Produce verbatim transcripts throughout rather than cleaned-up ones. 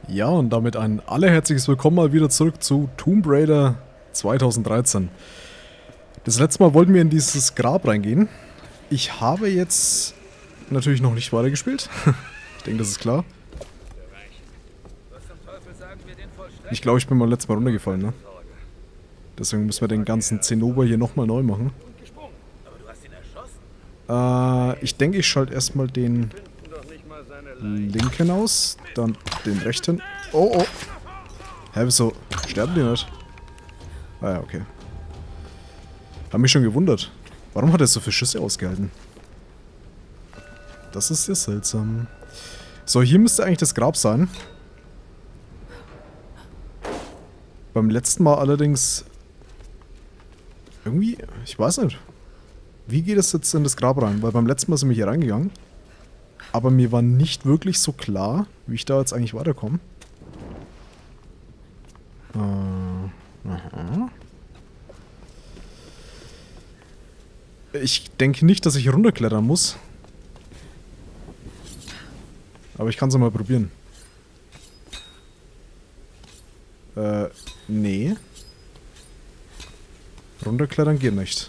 Ja, und damit ein allerherzliches Willkommen mal wieder zurück zu Tomb Raider zweitausenddreizehn. Das letzte Mal wollten wir in dieses Grab reingehen. Ich habe jetzt natürlich noch nicht weitergespielt. Ich denke, das ist klar. Ich glaube, ich bin beim letzten Mal runtergefallen, ne? Deswegen müssen wir den ganzen Zinnober hier nochmal neu machen. Äh, ich denke, ich schalte erstmal den linken aus, dann den rechten. Oh, oh. Hä, wieso sterben die nicht? Ah ja, okay. Hab mich schon gewundert. Warum hat er so viele Schüsse ausgehalten? Das ist ja seltsam. So, hier müsste eigentlich das Grab sein. Beim letzten Mal allerdings... Irgendwie, ich weiß nicht. Wie geht es jetzt in das Grab rein? Weil beim letzten Mal sind wir hier reingegangen. Aber mir war nicht wirklich so klar, wie ich da jetzt eigentlich weiterkomme. Äh, aha. Ich denke nicht, dass ich runterklettern muss. Aber ich kann es mal probieren. Äh, nee. Runterklettern geht nicht.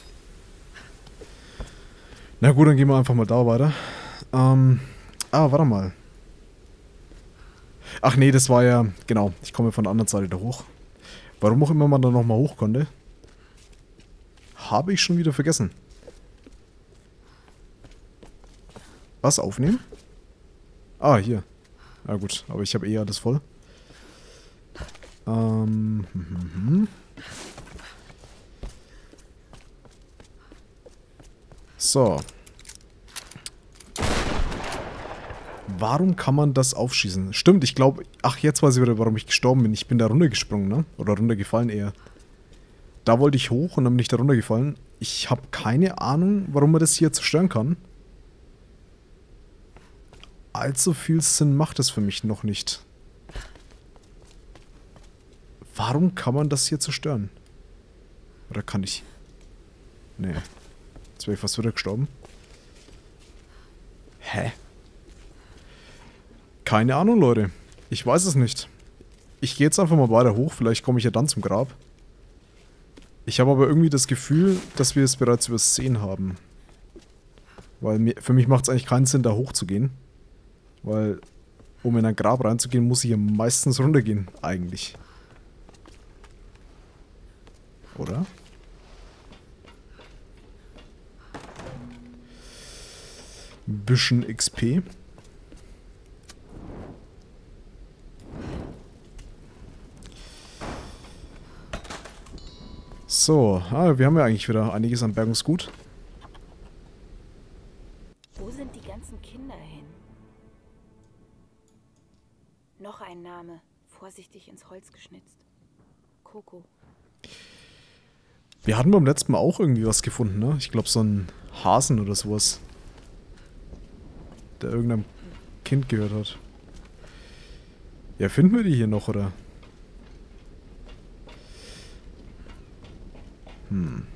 Na gut, dann gehen wir einfach mal da weiter. Ähm, ah, warte mal. Ach nee, das war ja, genau, ich komme von der anderen Seite da hoch. Warum auch immer man da nochmal hoch konnte, habe ich schon wieder vergessen. Was, aufnehmen? Ah, hier. Ah gut, aber ich habe eh alles voll. Ähm, hm, hm, hm. So. Warum kann man das aufschießen? Stimmt, ich glaube... Ach, jetzt weiß ich wieder, warum ich gestorben bin. Ich bin da runtergesprungen, ne? Oder runtergefallen eher. Da wollte ich hoch und dann bin ich da runtergefallen. Ich habe keine Ahnung, warum man das hier zerstören kann. Allzu viel Sinn macht es für mich noch nicht. Warum kann man das hier zerstören? Oder kann ich... Nee. Jetzt wäre ich fast wieder gestorben. Hä? Keine Ahnung, Leute. Ich weiß es nicht. Ich gehe jetzt einfach mal weiter hoch. Vielleicht komme ich ja dann zum Grab. Ich habe aber irgendwie das Gefühl, dass wir es bereits übersehen haben. Weil mir, für mich macht es eigentlich keinen Sinn, da hoch zu gehen. Weil, um in ein Grab reinzugehen, muss ich ja meistens runtergehen. Eigentlich. Oder? Ein bisschen X P. So, ah, wir haben ja eigentlich wieder einiges an Bergungsgut. Wo sind die ganzen Kinder hin? Noch ein Name, vorsichtig ins Holz geschnitzt. Coco. Wir hatten beim letzten Mal auch irgendwie was gefunden, ne? Ich glaube so ein Hasen oder sowas. Der irgendeinem Kind gehört hat. Ja, finden wir die hier noch, oder? Hm.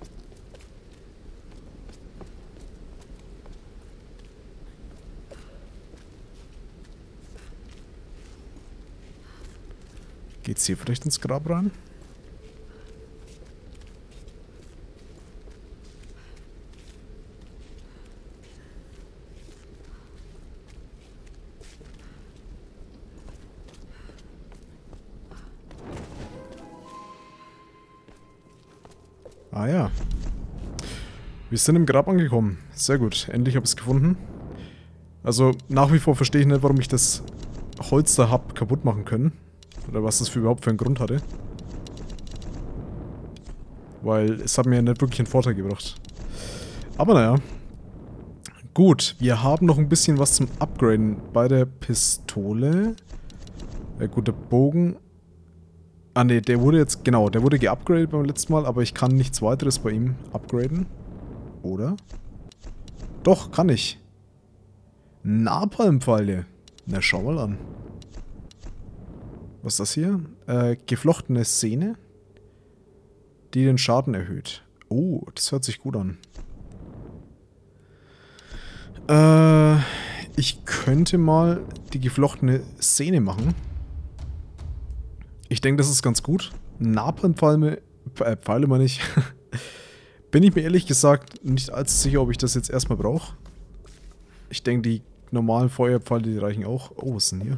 Geht's hier vielleicht ins Grab rein? Ah ja. Wir sind im Grab angekommen. Sehr gut. Endlich habe ich es gefunden. Also nach wie vor verstehe ich nicht, warum ich das Holz da hab kaputt machen können. Oder was das für überhaupt für einen Grund hatte. Weil es hat mir nicht wirklich einen Vorteil gebracht. Aber naja. Gut, wir haben noch ein bisschen was zum Upgraden bei der Pistole. Ja gut, der Bogen... Ah ne, der wurde jetzt, genau, der wurde geupgradet beim letzten Mal, aber ich kann nichts weiteres bei ihm upgraden. Oder? Doch, kann ich. Napalmpfeile. Na, schau mal an. Was ist das hier? Äh, geflochtene Sehne, die den Schaden erhöht. Oh, das hört sich gut an. Äh, Ich könnte mal die geflochtene Sehne machen. Ich denke, das ist ganz gut. Napalmpfeile, äh, Pfeile meine ich. Bin ich mir ehrlich gesagt nicht allzu sicher, ob ich das jetzt erstmal brauche. Ich denke, die normalen Feuerpfeile, die reichen auch. Oh, was ist denn hier?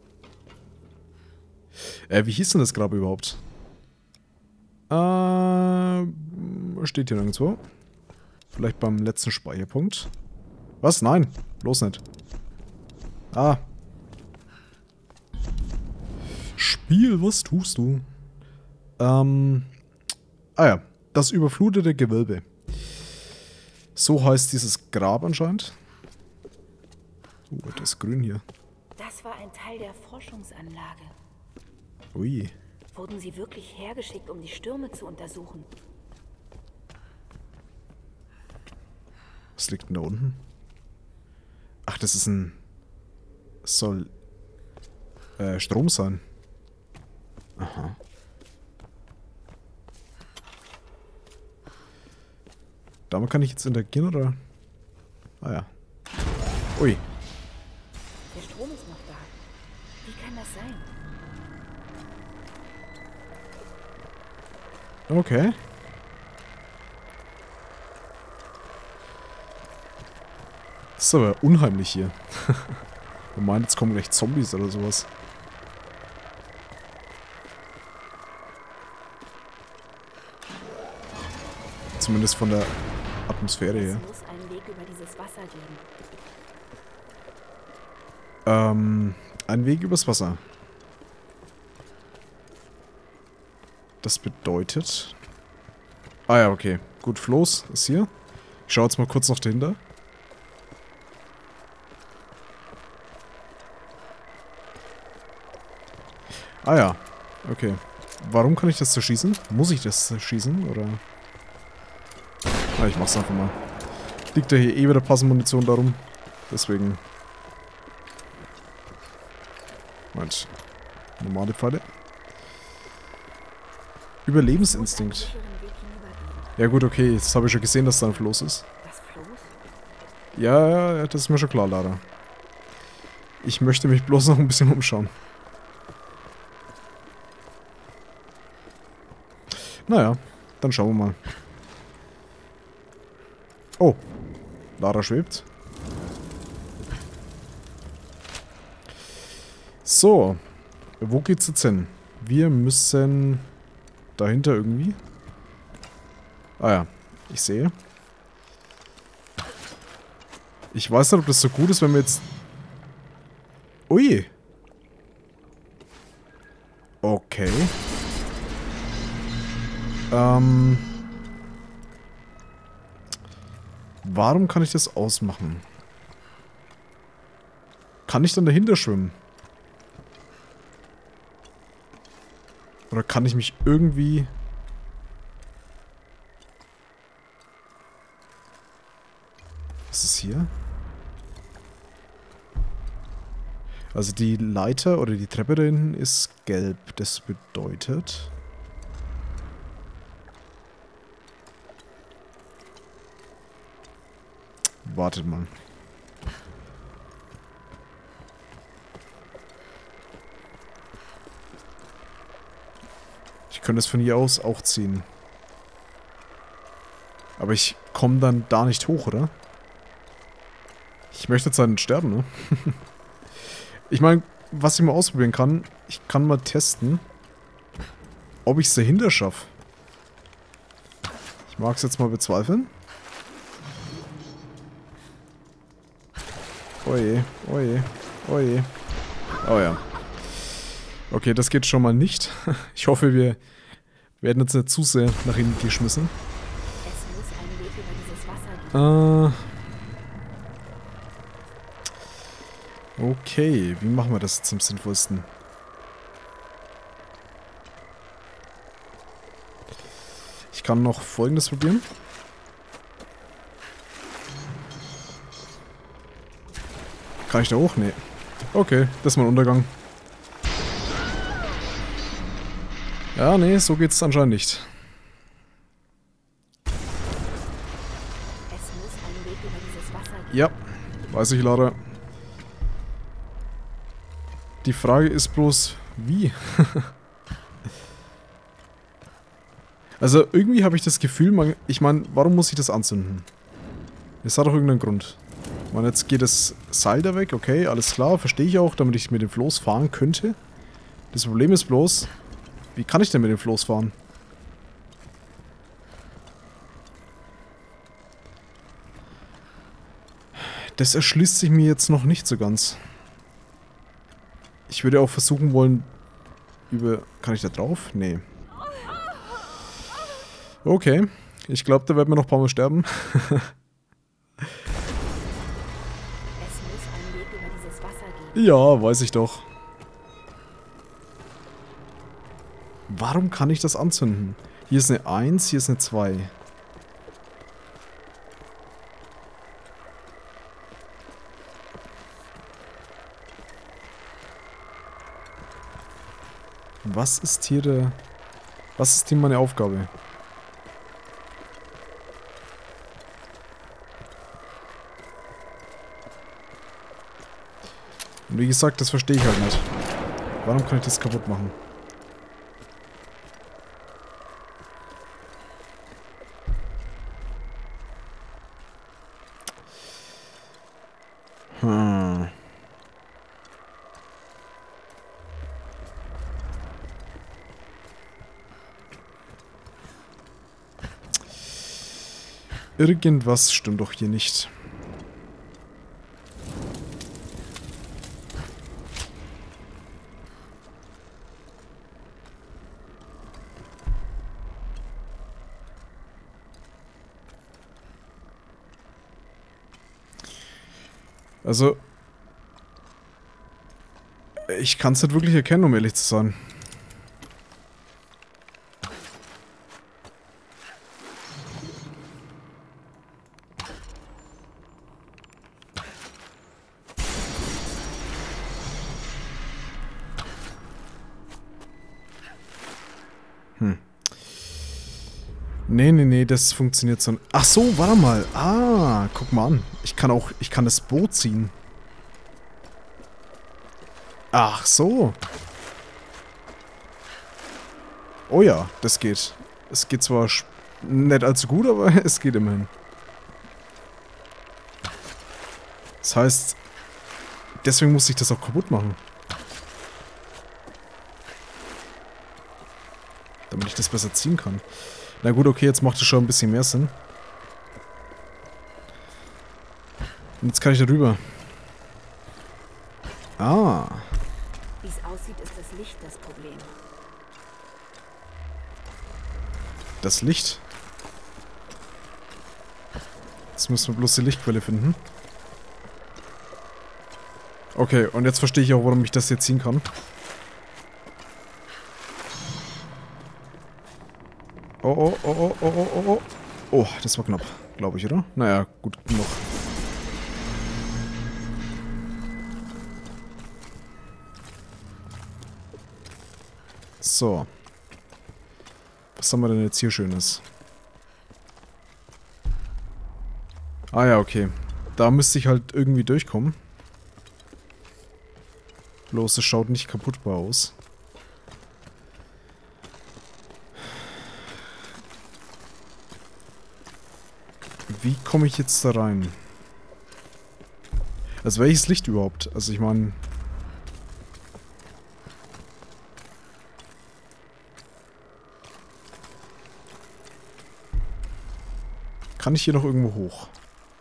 Äh, wie hieß denn das Grab überhaupt? Äh, steht hier nirgendwo. Vielleicht beim letzten Speicherpunkt. Was? Nein, bloß nicht. Ah. Spiel, was tust du? Ähm. Ah ja, das überflutete Gewölbe. So heißt dieses Grab anscheinend. Oh, das ist grün hier. Das war ein Teil der Forschungsanlage. Ui. Wurden sie wirklich hergeschickt, um die Stürme zu untersuchen? Was liegt denn da unten? Ach, das ist ein... Das soll... Äh, Strom sein. Aha. Damit kann ich jetzt interagieren, oder? Ah ja. Ui. Der Strom ist noch da. Wie kann das sein? Okay. Das ist aber unheimlich hier. Man meint, jetzt kommen gleich Zombies oder sowas. Zumindest von der Atmosphäre her. Es muss einen Weg über dieses Wasser geben. Ähm, ein Weg übers Wasser. Das bedeutet... Ah ja, okay. Gut, Floß ist hier. Ich schaue jetzt mal kurz noch dahinter. Ah ja, okay. Warum kann ich das zerschießen? Muss ich das zerschießen, oder... Ah, ich mach's einfach mal. Liegt ja hier eh wieder passende Munition darum. Deswegen... Moment. Normale Pfeile. Überlebensinstinkt. Ja gut, okay. Jetzt habe ich schon gesehen, dass da ein Floß ist. Das Floß? Ja, ja, das ist mir schon klar, Lara. Ich möchte mich bloß noch ein bisschen umschauen. Naja, dann schauen wir mal. Oh, Lara schwebt. So, wo geht's jetzt hin? Wir müssen dahinter irgendwie. Ah ja, ich sehe. Ich weiß nicht, ob das so gut ist, wenn wir jetzt... Ui. Okay. Ähm... Warum kann ich das ausmachen? Kann ich dann dahinter schwimmen? Oder kann ich mich irgendwie... Was ist hier? Also die Leiter oder die Treppe da hinten ist gelb. Das bedeutet... Wartet mal. Ich könnte es von hier aus auch ziehen. Aber ich komme dann da nicht hoch, oder? Ich möchte jetzt halt sterben, ne? Ich meine, was ich mal ausprobieren kann, ich kann mal testen, ob ich es dahinter schaffe. Ich mag es jetzt mal bezweifeln. Oje, oje, oje. Oh ja. Okay, das geht schon mal nicht. Ich hoffe, wir werden jetzt nicht zu sehr nach hinten geschmissen. Es muss einen Weg über dieses Wasser geben. Äh. Okay, wie machen wir das jetzt am sinnvollsten? Ich kann noch Folgendes probieren. Kann ich da hoch? Nee. Okay, das ist mein Untergang. Ja, nee, so geht's anscheinend nicht. Es muss einen Weg über dieses Wasser geben. Ja, weiß ich, Lara. Die Frage ist bloß, wie? Also irgendwie habe ich das Gefühl, man, ich meine, warum muss ich das anzünden? Es hat doch irgendeinen Grund. Ich meine, jetzt geht das Seil da weg, okay, alles klar, verstehe ich auch, damit ich mit dem Floß fahren könnte. Das Problem ist bloß, wie kann ich denn mit dem Floß fahren? Das erschließt sich mir jetzt noch nicht so ganz. Ich würde auch versuchen wollen, über... Kann ich da drauf? Nee. Okay. Ich glaube, da werden wir noch ein paar Mal sterben. Es muss einen Weg über dieses Wasser geben. Ja, weiß ich doch. Warum kann ich das anzünden? Hier ist eine eins, hier ist eine zwei. Was ist hier der... Was ist hier meine Aufgabe? Und wie gesagt, das verstehe ich halt nicht. Warum kann ich das kaputt machen? Hm. Irgendwas stimmt doch hier nicht. Also, ich kann es nicht wirklich erkennen, um ehrlich zu sein. Hm. Nee, nee, nee, das funktioniert so. Ach so, warte mal. Ah, guck mal an. Ich kann auch, ich kann das Boot ziehen. Ach so. Oh ja, das geht. Es geht zwar nicht allzu gut, aber es geht immerhin. Das heißt, deswegen muss ich das auch kaputt machen. Damit ich das besser ziehen kann. Na gut, okay, jetzt macht es schon ein bisschen mehr Sinn. Und jetzt kann ich da rüber. Ah. Wie es aussieht, ist das Licht das Problem. Das Licht? Jetzt müssen wir bloß die Lichtquelle finden. Okay, und jetzt verstehe ich auch, warum ich das hier ziehen kann. Oh, oh, oh, oh, oh, oh, oh. Oh, das war knapp, glaube ich, oder? Naja, gut genug. So. Was haben wir denn jetzt hier Schönes? Ah ja, okay. Da müsste ich halt irgendwie durchkommen. Bloß es schaut nicht kaputtbar aus. Wie komme ich jetzt da rein? Also welches Licht überhaupt? Also ich meine... Kann ich hier noch irgendwo hoch?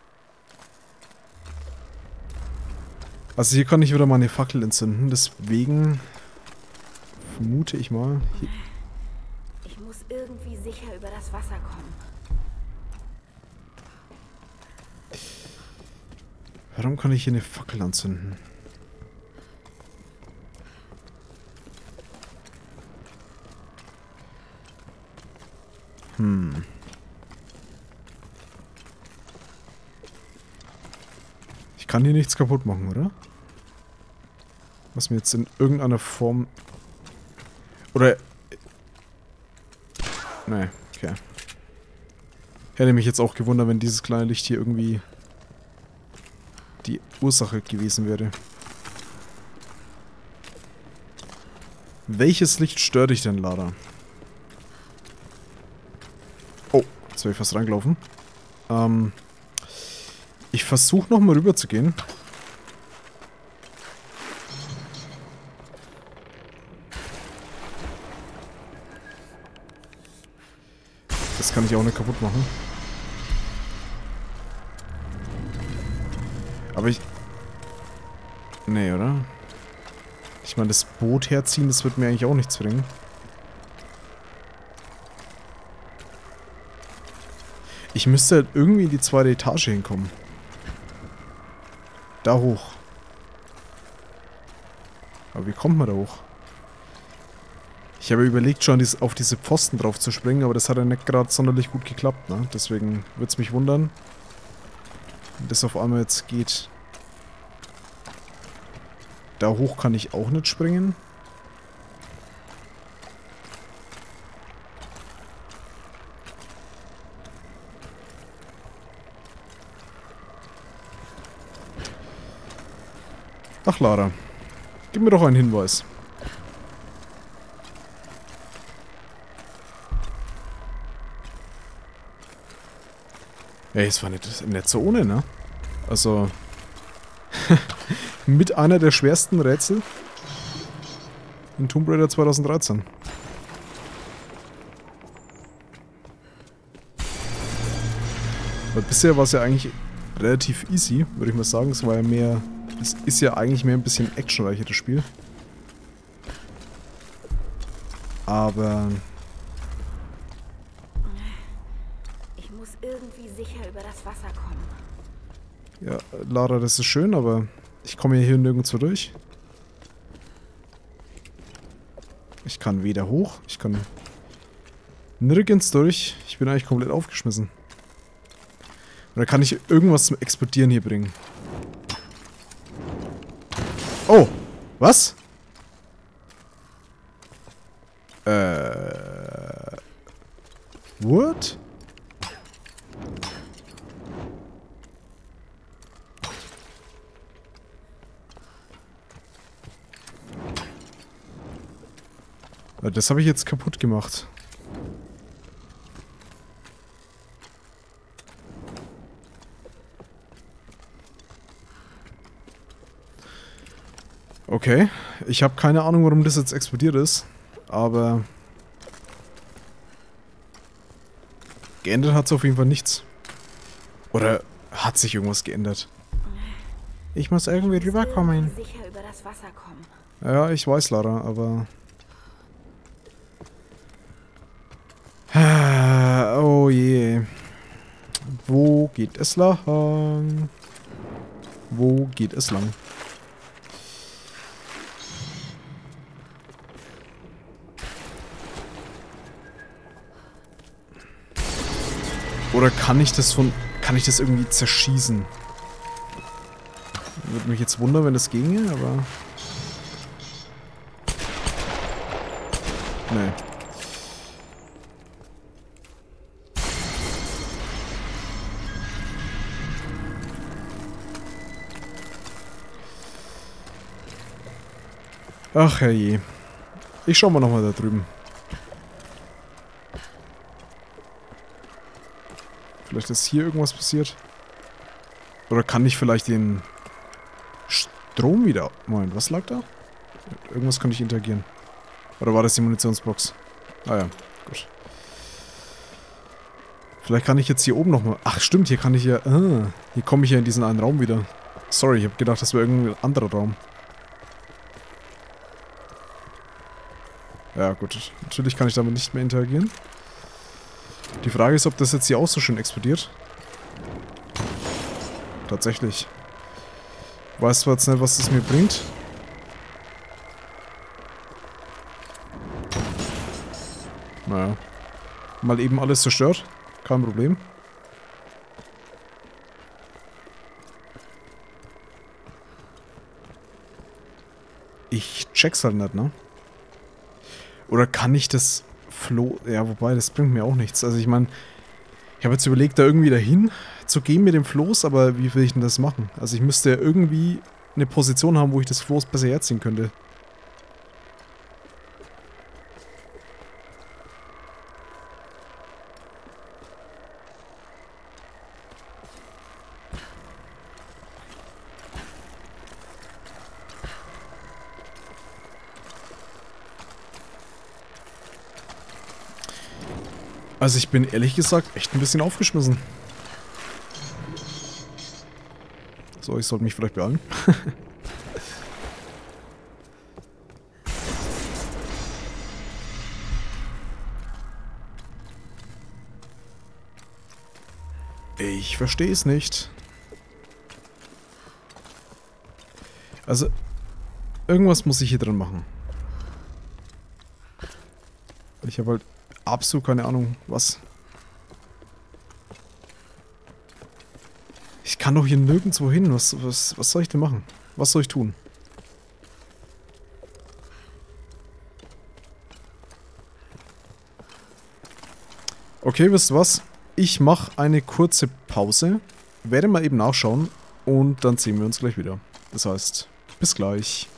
Also hier kann ich wieder meine Fackel entzünden, deswegen vermute ich mal... Hier. Ich muss irgendwie sicher über das Wasser kommen. Warum kann ich hier eine Fackel anzünden? Hm. Ich kann hier nichts kaputt machen, oder? Was mir jetzt in irgendeiner Form... Oder... Nee, okay. Hätte mich jetzt auch gewundert, wenn dieses kleine Licht hier irgendwie die Ursache gewesen wäre. Welches Licht stört dich denn, Lara? Oh, jetzt wäre ich fast reingelaufen. Ähm, ich versuche nochmal rüber zu gehen. Das kann ich auch nicht kaputt machen. Aber ich... Nee, oder? Ich meine, das Boot herziehen, das wird mir eigentlich auch nichts bringen. Ich müsste halt irgendwie in die zweite Etage hinkommen. Da hoch. Aber wie kommt man da hoch? Ich habe überlegt, schon auf diese Pfosten drauf zu springen, aber das hat ja nicht gerade sonderlich gut geklappt, ne? Deswegen würde es mich wundern, wenn das auf einmal jetzt geht. Da hoch kann ich auch nicht springen. Ach, Lara. Gib mir doch einen Hinweis. Ey, es war nicht, nicht so ohne, ne? Also... mit einer der schwersten Rätsel in Tomb Raider zweitausenddreizehn. Weil bisher war es ja eigentlich relativ easy, würde ich mal sagen. Es war ja mehr... Es ist ja eigentlich mehr ein bisschen actionreicher, das Spiel. Aber... Ich muss irgendwie sicher über das Wasser kommen. Ja, Lara, das ist schön, aber ich komme hier nirgendwo durch. Ich kann weder hoch, ich kann nirgends durch. Ich bin eigentlich komplett aufgeschmissen. Oder kann ich irgendwas zum Explodieren hier bringen? Oh! Was? Äh... What? Das habe ich jetzt kaputt gemacht. Okay. Ich habe keine Ahnung, warum das jetzt explodiert ist. Aber... geändert hat es auf jeden Fall nichts. Oder hat sich irgendwas geändert? Ich muss irgendwie rüberkommen. Sicher über das Wasser kommen. Ja, ich weiß, Lara, aber... Oh je. Wo geht es lang? Wo geht es lang? Oder kann ich das von... Kann ich das irgendwie zerschießen? Würde mich jetzt wundern, wenn das ginge, aber... Nee. Ach herrje. Ich schau mal nochmal da drüben. Vielleicht ist hier irgendwas passiert. Oder kann ich vielleicht den Strom wieder... Moment, was lag da? Irgendwas kann ich interagieren. Oder war das die Munitionsbox? Ah ja, gut. Vielleicht kann ich jetzt hier oben nochmal... Ach stimmt, hier kann ich ja... Ah, hier komme ich ja in diesen einen Raum wieder. Sorry, ich habe gedacht, das wäre irgendein anderer Raum. Ja gut, natürlich kann ich damit nicht mehr interagieren. Die Frage ist, ob das jetzt hier auch so schön explodiert. Tatsächlich. Weiß zwar jetzt nicht, was das mir bringt. Naja. Mal eben alles zerstört. Kein Problem. Ich check's halt nicht, ne? Oder kann ich das Floh... Ja, wobei, das bringt mir auch nichts. Also ich meine, ich habe jetzt überlegt, da irgendwie dahin zu gehen mit dem Floß, aber wie will ich denn das machen? Also ich müsste ja irgendwie eine Position haben, wo ich das Floß besser herziehen könnte. Also ich bin ehrlich gesagt echt ein bisschen aufgeschmissen. So, ich sollte mich vielleicht beeilen. Ich verstehe es nicht. Also, irgendwas muss ich hier drin machen. Ich habe halt absolut keine Ahnung, was. Ich kann doch hier nirgendwo hin. Was, was, was soll ich denn machen? Was soll ich tun? Okay, wisst ihr was? Ich mache eine kurze Pause, werde mal eben nachschauen und dann sehen wir uns gleich wieder. Das heißt, bis gleich.